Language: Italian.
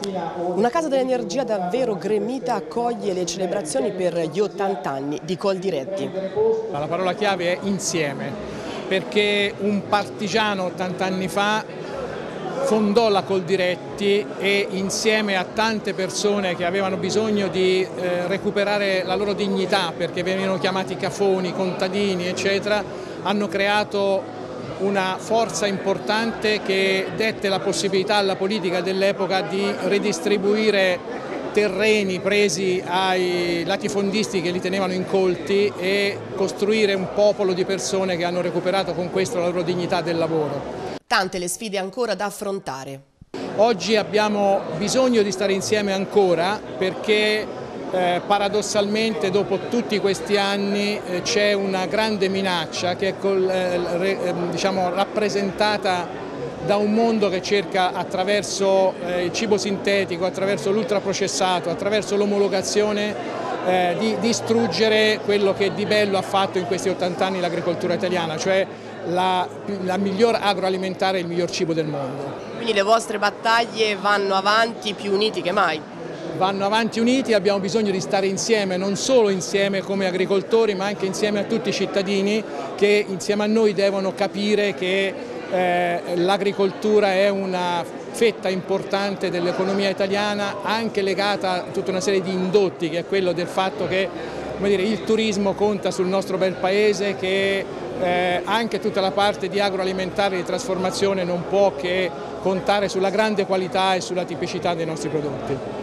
Una casa dell'energia davvero gremita accoglie le celebrazioni per gli 80 anni di Coldiretti. La parola chiave è insieme, perché un partigiano 80 anni fa fondò la Coldiretti e insieme a tante persone che avevano bisogno di recuperare la loro dignità, perché venivano chiamati cafoni, contadini, eccetera, hanno creato una forza importante che dette la possibilità alla politica dell'epoca di ridistribuire terreni presi ai latifondisti che li tenevano incolti e costruire un popolo di persone che hanno recuperato con questo la loro dignità del lavoro. Tante le sfide ancora da affrontare. Oggi abbiamo bisogno di stare insieme ancora perché paradossalmente dopo tutti questi anni c'è una grande minaccia che è rappresentata da un mondo che cerca attraverso il cibo sintetico, attraverso l'ultraprocessato, attraverso l'omologazione di distruggere quello che di bello ha fatto in questi 80 anni l'agricoltura italiana, cioè la miglior agroalimentare e il miglior cibo del mondo. Quindi le vostre battaglie vanno avanti più uniti che mai? Vanno avanti uniti, abbiamo bisogno di stare insieme, non solo insieme come agricoltori, ma anche insieme a tutti i cittadini che insieme a noi devono capire che l'agricoltura è una fetta importante dell'economia italiana, anche legata a tutta una serie di indotti, che è quello del fatto che il turismo conta sul nostro bel paese, che anche tutta la parte di agroalimentare e di trasformazione non può che contare sulla grande qualità e sulla tipicità dei nostri prodotti.